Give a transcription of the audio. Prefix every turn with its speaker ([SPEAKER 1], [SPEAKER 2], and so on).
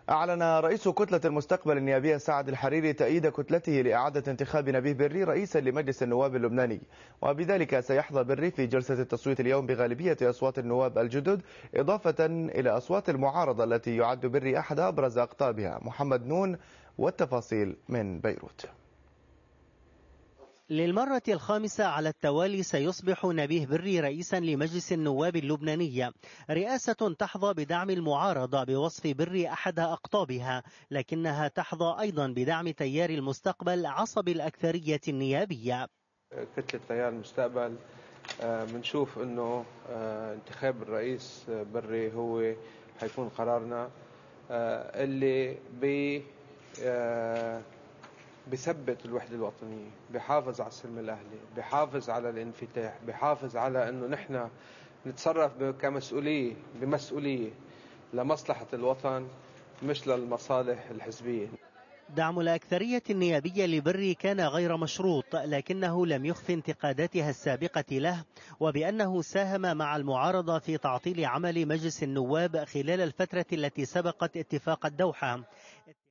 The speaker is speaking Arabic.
[SPEAKER 1] أعلن رئيس كتلة المستقبل النيابية سعد الحريري تأييد كتلته لإعادة انتخاب نبيه بري رئيسا لمجلس النواب اللبناني، وبذلك سيحظى بري في جلسة التصويت اليوم بغالبية أصوات النواب الجدد، إضافة إلى أصوات المعارضة التي يعد بري أحد أبرز أقطابها. محمد نون والتفاصيل من بيروت.
[SPEAKER 2] للمرة الخامسة على التوالي سيصبح نبيه بري رئيسا لمجلس النواب اللبناني، رئاسة تحظى بدعم المعارضة بوصف بري أحد أقطابها، لكنها تحظى أيضا بدعم تيار المستقبل عصب الأكثرية النيابية.
[SPEAKER 3] كتلة تيار المستقبل بنشوف أنه انتخاب الرئيس بري هو حيكون قرارنا اللي بثبت الوحدة الوطنية، بحافظ على السلم الأهلي، بحافظ على الانفتاح، بحافظ على أنه نحن نتصرف بمسؤولية لمصلحة الوطن مش للمصالح الحزبية.
[SPEAKER 2] دعم الأكثرية النيابية لبري كان غير مشروط، لكنه لم يخف انتقاداتها السابقة له وبأنه ساهم مع المعارضة في تعطيل عمل مجلس النواب خلال الفترة التي سبقت اتفاق الدوحة.